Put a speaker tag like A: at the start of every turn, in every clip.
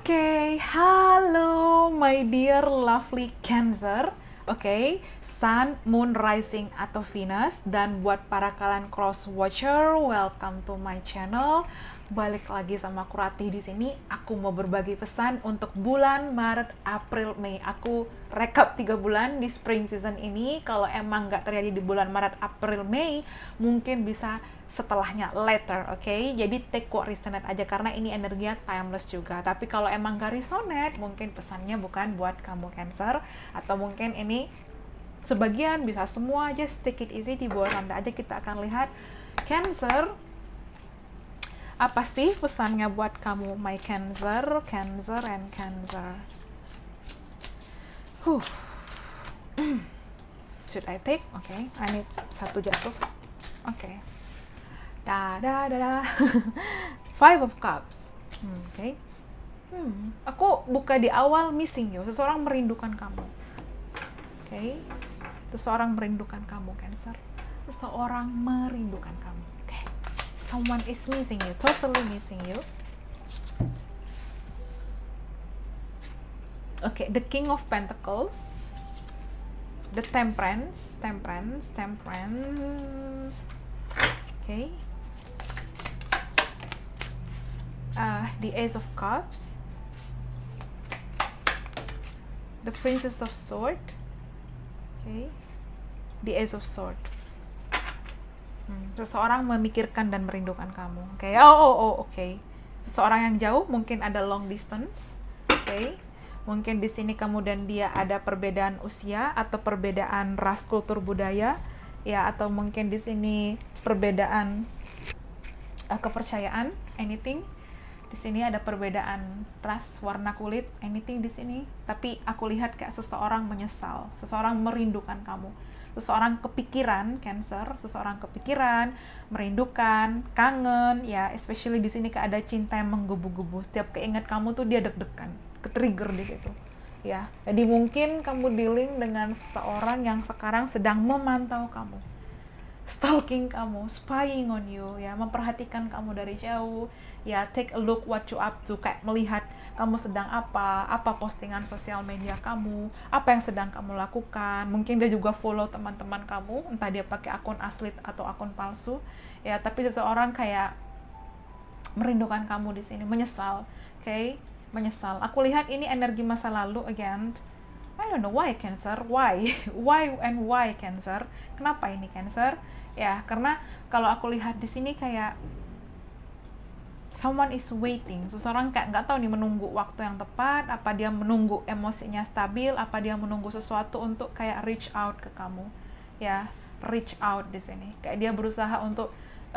A: Oke, halo my dear lovely Cancer. Oke, Sun, Moon, Rising atau Venus, dan buat para kalian cross watcher, welcome to my channel. Balik lagi sama aku Ratih di sini. Aku mau berbagi pesan untuk bulan Maret, April, Mei. Aku rekap 3 bulan di spring season ini. Kalau emang nggak terjadi di bulan Maret, April, Mei, mungkin bisa setelahnya later, oke? Jadi take what resonate aja karena ini energinya timeless juga. Tapi kalau emang gak resonate, mungkin pesannya bukan buat kamu Cancer, atau mungkin ini sebagian, bisa semua. Just take it easy, di bawah anda aja. Kita akan lihat Cancer, apa sih pesannya buat kamu my Cancer, Cancer and Cancer. Should I take? Okay, I need satu jatuh. Okay. Five of Cups. Okay. Aku buka di awal missing you. Seseorang merindukan kamu. Okay. Seseorang merindukan kamu, Cancer. Seseorang merindukan kamu. Okay. Someone is missing you. Totally missing you. Okay. The King of Pentacles. The Temperance. Okay. The Ace of Cups, the Princess of Swords, okay, the Ace of Swords. Seseorang memikirkan dan merindukan kamu, okay. Okay. Seseorang yang jauh, mungkin ada long distance, okay. Mungkin di sini kamu dan dia ada perbedaan usia atau perbedaan ras, kultur, budaya, ya, atau mungkin di sini perbedaan kepercayaan, anything. Di sini ada perbedaan ras, warna kulit, anything di sini. Tapi aku lihat kayak seseorang menyesal, seseorang merindukan kamu, seseorang kepikiran Cancer, seseorang kepikiran, merindukan, kangen, ya. Especially di sini kayak ada cinta yang menggebu-gebu. Setiap keinget kamu tuh dia deg-degan, ke-trigger di situ, ya. Jadi mungkin kamu dealing dengan seseorang yang sekarang sedang memantau kamu, stalking kamu, spying on you, ya, memperhatikan kamu dari jauh, ya, take a look what you up to, kayak melihat kamu sedang apa postingan sosial media kamu, apa yang sedang kamu lakukan. Mungkin dia juga follow teman-teman kamu, entah dia pakai akun asli atau akun palsu, ya, tapi seseorang kayak merindukan kamu di sini, menyesal, okay? Menyesal. Aku lihat ini energi masa lalu again. I don't know why Cancer, why Cancer, kenapa ini Cancer? Ya, karena kalau aku lihat di sini kayak someone is waiting, seseorang kayak nggak tahu nih, menunggu waktu yang tepat, apa dia menunggu emosinya stabil, apa dia menunggu sesuatu untuk kayak reach out ke kamu, ya, reach out di sini, kayak dia berusaha untuk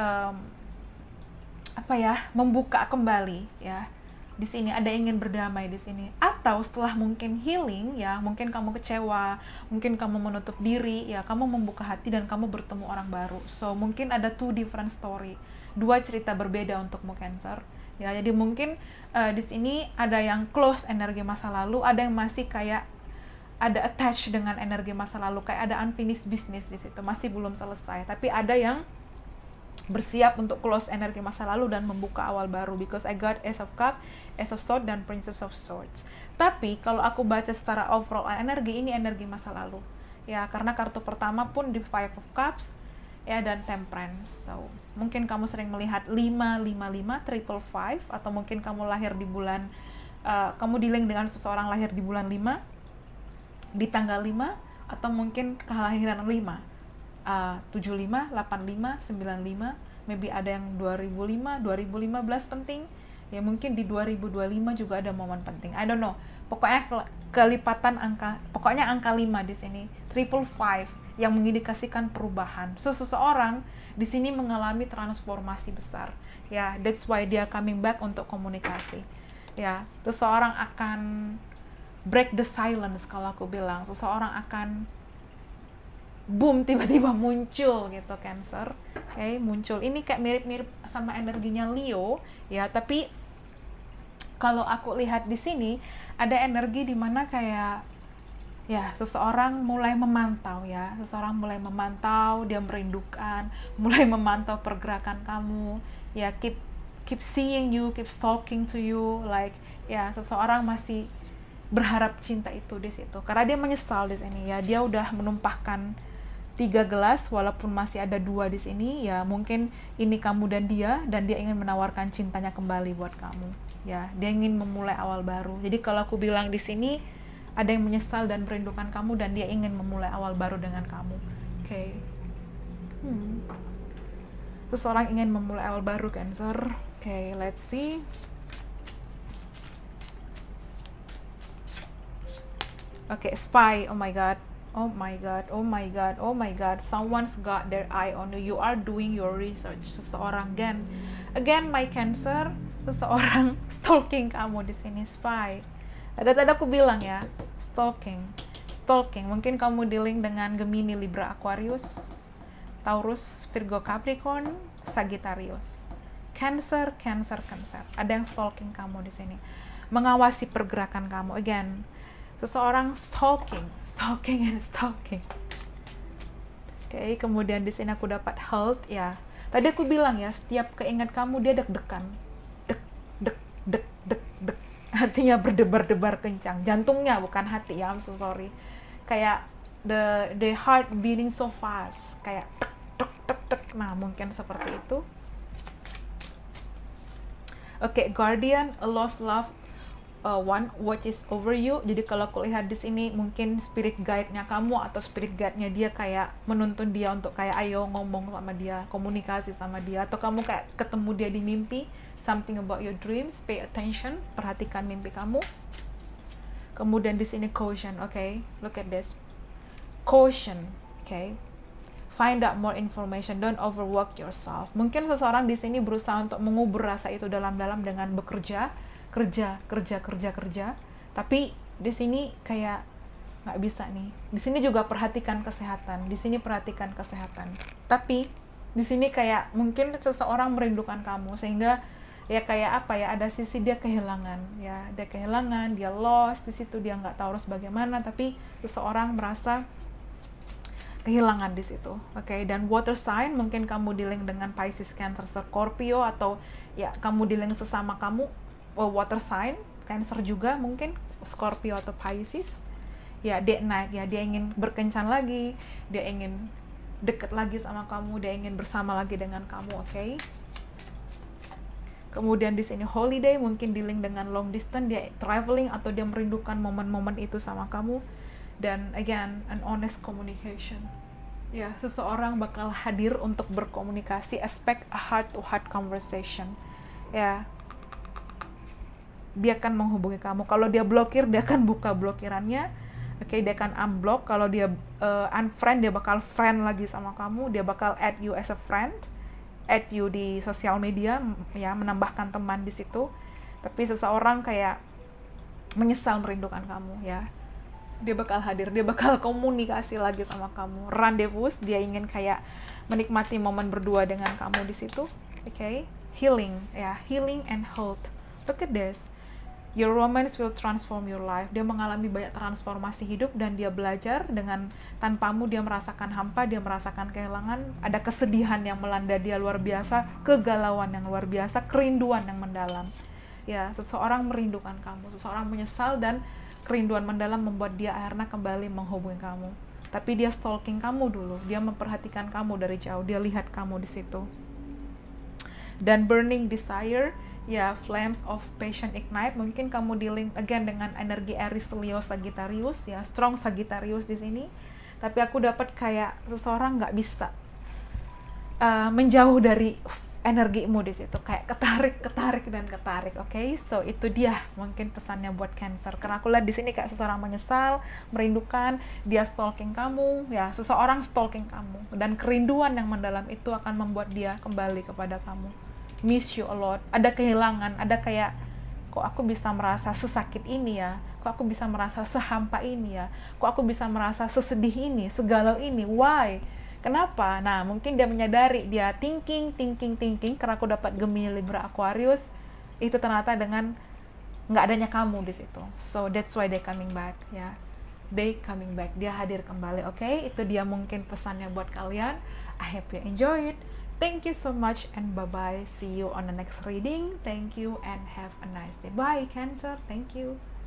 A: membuka kembali, ya. Di sini ada ingin berdamai di sini, atau setelah mungkin healing, ya, mungkin kamu kecewa, mungkin kamu menutup diri, ya, kamu membuka hati dan kamu bertemu orang baru. So mungkin ada two different story, dua cerita berbeda untukmu Cancer, ya. Jadi mungkin di sini ada yang close energi masa lalu, ada yang masih kayak ada attach dengan energi masa lalu, kayak ada unfinished business di situ, masih belum selesai. Tapi ada yang bersiap untuk close energi masa lalu dan membuka awal baru, because I got Ace of Cups, Ace of Swords, dan Princess of Swords. Tapi kalau aku baca secara overall energi, ini energi masa lalu, ya, karena kartu pertama pun di Five of Cups, ya, dan Temperance. So mungkin kamu sering melihat 555, triple 5, atau mungkin kamu lahir di bulan kamu dealing dengan seseorang lahir di bulan 5, di tanggal 5, atau mungkin kelahiran 5, 75, 85, 95, maybe ada yang 2005, 2015 penting, ya, mungkin di 2025 juga ada momen penting, I don't know. Pokoknya kelipatan angka, pokoknya angka 5 di sini, triple 5, yang mengindikasikan perubahan. So seseorang di sini mengalami transformasi besar, ya, that's why dia coming back untuk komunikasi, ya. Seseorang akan break the silence, kalau aku bilang, seseorang akan boom, tiba-tiba muncul gitu Cancer, okay, muncul. Ini kayak mirip-mirip sama energinya Leo, ya, tapi kalau aku lihat di sini ada energi di mana kayak, ya, seseorang mulai memantau, ya, seseorang mulai memantau, dia merindukan, mulai memantau pergerakan kamu, ya, keep keep seeing you, keep stalking to you, like ya seseorang masih berharap cinta itu di situ karena dia menyesal di sini ya, dia udah menumpahkan 3 gelas walaupun masih ada 2 di sini ya, mungkin ini kamu dan dia ingin menawarkan cintanya kembali buat kamu ya, dia ingin memulai awal baru. Jadi kalau aku bilang di sini ada yang menyesal dan merindukan kamu dan dia ingin memulai awal baru dengan kamu. Oke. Seseorang ingin memulai awal baru, Cancer. Oke, let's see. Okay, spy. Oh my god. Oh my god. Oh my god. Oh my god. Someone's got their eye on you. You are doing your research. Seseorang again my Cancer, seseorang stalking kamu di sini, spy. Tadi aku bilang ya, stalking. Mungkin kamu dealing dengan Gemini, Libra, Aquarius, Taurus, Virgo, Capricorn, Sagittarius. Cancer. Ada yang stalking kamu di sini. Mengawasi pergerakan kamu. Again, seseorang stalking. Oke, kemudian di sini aku dapat health ya. Tadi aku bilang ya, setiap keinget kamu dia deg-degan. Deg. Hatinya berdebar-debar kencang. Jantungnya bukan hati ya, I'm so sorry. Kayak the heart beating so fast. Kayak tek. Nah, mungkin seperti itu. Oke, guardian, a lost love, one watches over you. Jadi kalau aku lihat di sini mungkin spirit guide-nya kamu atau spirit guide-nya dia kayak menuntun dia untuk kayak ayo ngomong sama dia, komunikasi sama dia, atau kamu kayak ketemu dia di mimpi. Something about your dreams, pay attention, perhatikan mimpi kamu. Kemudian di sini caution, okay? Look at this. Caution, okay? Find out more information, don't overwork yourself. Mungkin seseorang di sini berusaha untuk mengubur rasa itu dalam-dalam dengan bekerja, kerja. Tapi di sini kayak nggak bisa nih. Di sini juga perhatikan kesehatan. Tapi di sini kayak mungkin seseorang merindukan kamu sehingga ya kayak apa ya, ada sisi dia kehilangan ya, dia lost di situ, dia nggak tahu harus bagaimana, tapi seseorang merasa kehilangan di situ. Oke, dan water sign, mungkin kamu dealing dengan Pisces, Cancer, Scorpio, atau ya kamu dealing sesama kamu water sign, Cancer juga mungkin, Scorpio atau Pisces. Ya, dia naik ya, dia ingin berkencan lagi, dia ingin deket lagi sama kamu, dia ingin bersama lagi dengan kamu, oke? Kemudian di sini holiday, mungkin dealing dengan long distance, dia traveling atau dia merindukan momen-momen itu sama kamu. Dan again, an honest communication. Ya, seseorang bakal hadir untuk berkomunikasi, expect a heart-to-heart conversation. Ya, dia akan menghubungi kamu. Kalau dia blokir, dia akan buka blokirannya. Oke, dia akan unblock. Kalau dia unfriend, dia bakal friend lagi sama kamu. Dia bakal add you as a friend, add you di sosial media, ya, menambahkan teman di situ. Tapi seseorang kayak menyesal merindukan kamu, ya. Dia bakal hadir, dia bakal komunikasi lagi sama kamu. Rendezvous, dia ingin kayak menikmati momen berdua dengan kamu di situ. Oke, healing, ya, healing and health. Look at this. Your romance will transform your life. Dia mengalami banyak transformasi hidup dan dia belajar dengan tanpamu, dia merasakan hampa, dia merasakan kehilangan, ada kesedihan yang melanda dia luar biasa, kegalauan yang luar biasa, kerinduan yang mendalam. Ya, seseorang merindukan kamu, seseorang menyesal dan kerinduan mendalam membuat dia akhirnya kembali menghubungi kamu. Tapi dia stalking kamu dulu, dia memperhatikan kamu dari jauh, dia lihat kamu di situ. Dan burning desire, ya, flames of passion ignite. Mungkin kamu dealing again dengan energi Aries, Leo, Sagittarius, ya, strong Sagittarius di sini. Tapi aku dapat kayak seseorang nggak bisa menjauh dari energimu di situ, kayak ketarik. Oke, so itu dia mungkin pesannya buat Cancer. Karena aku lihat di sini kayak seseorang menyesal, merindukan, dia stalking kamu, ya, seseorang stalking kamu, dan kerinduan yang mendalam itu akan membuat dia kembali kepada kamu. Miss you a lot, ada kehilangan, ada kayak kok aku bisa merasa sesakit ini ya, kok aku bisa merasa sehampa ini ya, kok aku bisa merasa sesedih ini, segalau ini, why? Kenapa? Nah, mungkin dia menyadari, dia thinking, karena aku dapat Gemini, Libra, Aquarius, itu ternyata dengan nggak adanya kamu di situ. So that's why they coming back, ya. They coming back, dia hadir kembali, oke? Itu dia mungkin pesannya buat kalian. I hope you enjoy it. Thank you so much and bye-bye. See you on the next reading. Thank you and have a nice day. Bye, Cancer. Thank you.